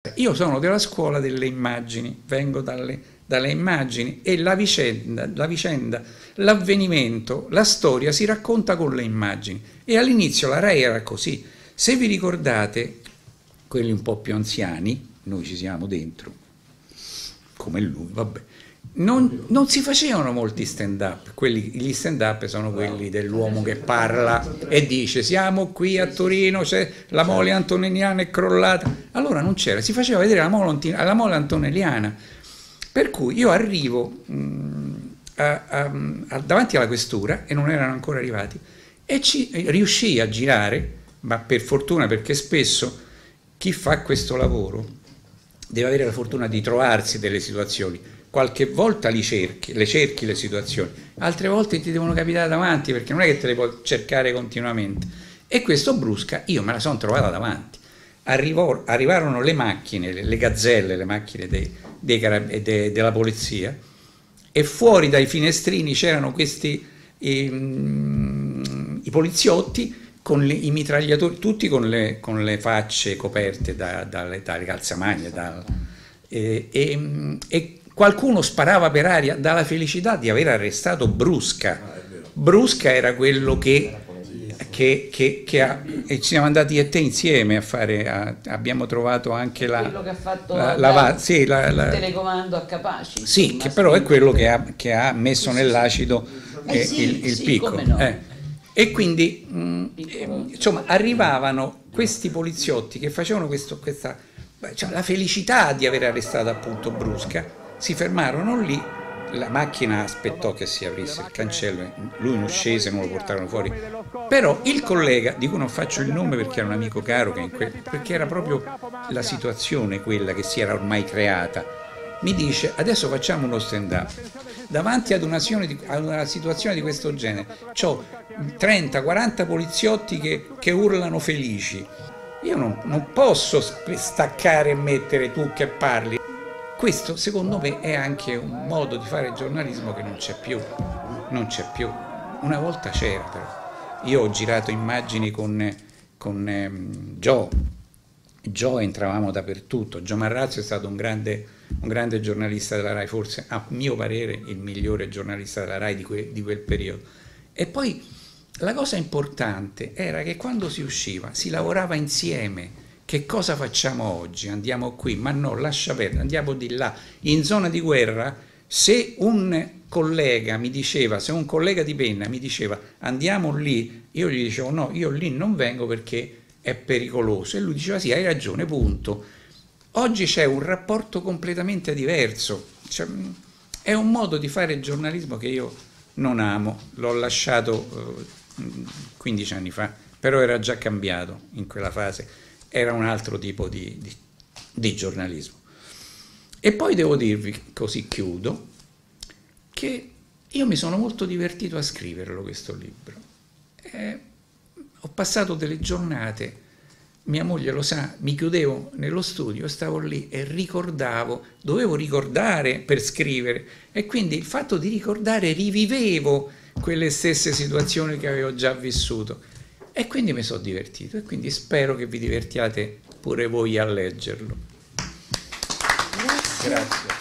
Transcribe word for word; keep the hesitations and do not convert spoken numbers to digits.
Io sono della scuola delle immagini, vengo dalle, dalle immagini e la vicenda, la vicenda, l'avvenimento, la storia si racconta con le immagini. E all'inizio la Rai era così. Se vi ricordate, quelli un po' più anziani, noi ci siamo dentro, come lui, vabbè, non, non si facevano molti stand-up. Gli stand-up sono quelli dell'uomo che parla e dice siamo qui a Torino, c'è la mole antonelliana è crollata. Allora non c'era, si faceva vedere la mole, la mole antonelliana. Per cui io arrivo mh, a, a, a, davanti alla questura, e non erano ancora arrivati, e ci riuscii a girare, ma per fortuna, perché spesso chi fa questo lavoro deve avere la fortuna di trovarsi delle situazioni. Qualche volta li cerchi, le cerchi le situazioni, altre volte ti devono capitare davanti, perché non è che te le puoi cercare continuamente. E questo Brusca io me la sono trovata davanti. Arrivò, arrivarono le macchine, le, le gazzelle, le macchine dei, dei de, della polizia, e fuori dai finestrini c'erano questi i, i poliziotti con le, i mitragliatori, tutti con le, con le facce coperte da, dalle, dalle calzamaglie, da, e, e, e qualcuno sparava per aria dalla felicità di aver arrestato Brusca. Brusca era quello che, che, che, che ha, e ci siamo andati e te insieme a fare, a, abbiamo trovato anche la... Quello che ha fatto la, la, la, sì, la, il la, telecomando a Capaci. Sì, che però è quello che ha, che ha messo nell'acido eh, eh sì, il, il sì, picco. No. Eh. E quindi, mh, eh, insomma, arrivavano questi poliziotti che facevano questo, questa, cioè, la felicità di aver arrestato appunto Brusca. Si fermarono lì, la macchina aspettò che si aprisse il cancello, lui non scese, non lo portarono fuori, però il collega, di cui non faccio il nome perché era un amico caro, che in quel, perché era proprio la situazione quella che si era ormai creata, mi dice adesso facciamo uno stand-up. Davanti ad una, ad una situazione di questo genere c'ho trenta quaranta poliziotti che, che urlano felici, io non, non posso staccare e mettere tu che parli. Questo secondo me è anche un modo di fare giornalismo che non c'è più, non c'è più. Una volta c'era però. Io ho girato immagini con, con ehm, Gio, Gio entravamo dappertutto. Gio Marrazio è stato un grande, un grande giornalista della Rai, forse a mio parere il migliore giornalista della Rai di, que, di quel periodo. E poi la cosa importante era che quando si usciva si lavorava insieme. Che cosa facciamo oggi? Andiamo qui, ma no, lascia perdere, andiamo di là. In zona di guerra, se un collega mi diceva, se un collega di penna mi diceva andiamo lì, io gli dicevo no, io lì non vengo perché è pericoloso. E lui diceva sì, hai ragione, punto. Oggi c'è un rapporto completamente diverso. Cioè, è un modo di fare giornalismo che io non amo. L'ho lasciato eh, quindici anni fa, però era già cambiato in quella fase. Era un altro tipo di, di, di giornalismo. E poi devo dirvi, così chiudo, che io mi sono molto divertito a scriverlo questo libro. Eh, ho passato delle giornate, mia moglie lo sa, mi chiudevo nello studio, stavo lì e ricordavo, dovevo ricordare per scrivere, e quindi il fatto di ricordare rivivevo quelle stesse situazioni che avevo già vissuto. E quindi mi sono divertito, e quindi spero che vi divertiate pure voi a leggerlo. Grazie. Grazie.